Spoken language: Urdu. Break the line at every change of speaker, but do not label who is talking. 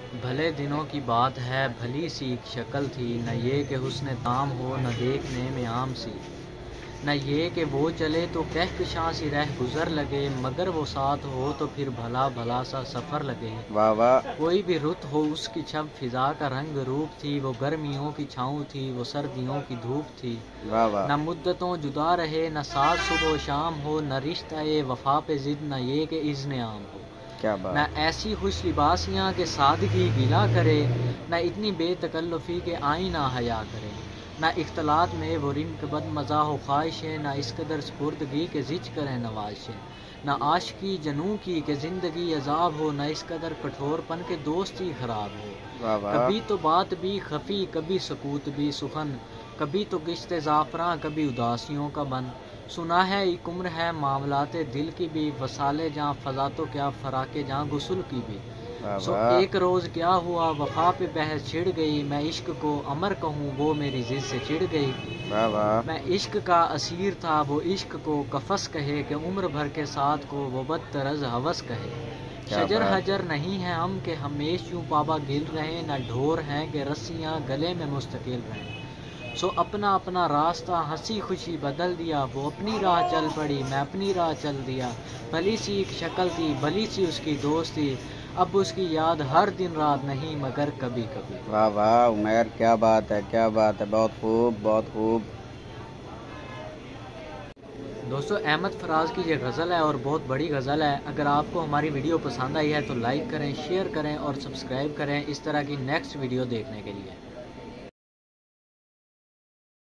بھلے دنوں کی بات ہے بھلی سی ایک شکل تھی، نہ یہ کہ حسن دام ہو نہ دیکھنے میں عام سی، نہ یہ کہ وہ چلے تو کہکشاں سی رہ گزر لگے، مگر وہ ساتھ ہو تو پھر بھلا بھلا سا سفر لگے۔
واہ واہ
کوئی بھی رت ہو اس کی چھب فضا کا رنگ روپ تھی، وہ گرمیوں کی چھاؤں تھی وہ سردیوں کی دھوپ تھی،
واہ واہ
نہ مدتوں جدا رہے نہ ساتھ صبح و شام ہو، نہ رشتہ وفا پہ ضد نہ یہ کہ اذن عام ہو،
کیا
نہ
بات۔
ایسی خوش لباسیاں کہ سادگی گلا کرے، نہ اتنی بے تکلفی کہ آئینہ حیا کرے، نہ اختلاط میں وہ رنگ بد مزاح و خواہشیں، نہ اس قدر سپردگی کہ زج کریں نوازشیں، نہ عاشقی جنوں کی کہ زندگی عذاب ہو، نہ اس قدر کٹھور پن کے دوستی خراب ہو،
واہ واہ
کبھی تو بات بھی خفی کبھی سکوت بھی سخن، کبھی تو گشت زعفراں کبھی اداسیوں کا بن، سنا ہے ایک عمر ہے معاملات دل کی بھی، وصال جاں فضا تو کیا فراق جاں غسل کی بھی،
واہ
سو
واہ
ایک روز کیا ہوا وفا پہ بحث چھڑ گئی، میں عشق کو امر کہوں وہ میری ضد سے چڑ گئی،
واہ واہ
میں عشق کا اسیر تھا وہ عشق کو قفس کہے، کہ عمر بھر کے ساتھ کو وہ بدتر ہوس کہے،
کیا
شجر
بات۔
حجر نہیں ہیں ہم کہ ہمیش یوں پابا گل رہیں، نہ ڈھور ہیں کہ رسیاں گلے میں مستقل رہیں، سو اپنا اپنا راستہ ہنسی خوشی بدل دیا، وہ اپنی راہ چل پڑی میں اپنی راہ چل دیا، بھلی سی ایک شکل تھی بھلی سی اس کی دوستی، اب اس کی یاد ہر دن رات نہیں مگر کبھی کبھی۔
واہ واہ عمیر، کیا بات ہے کیا بات ہے، بہت خوب بہت خوب۔
دوستو احمد فراز کی یہ غزل ہے اور بہت بڑی غزل ہے، اگر آپ کو ہماری ویڈیو پسند آئی ہے تو لائک کریں، شیئر کریں اور سبسکرائب کریں اس طرح کی نیکسٹ ویڈیو دیکھنے کے لیے۔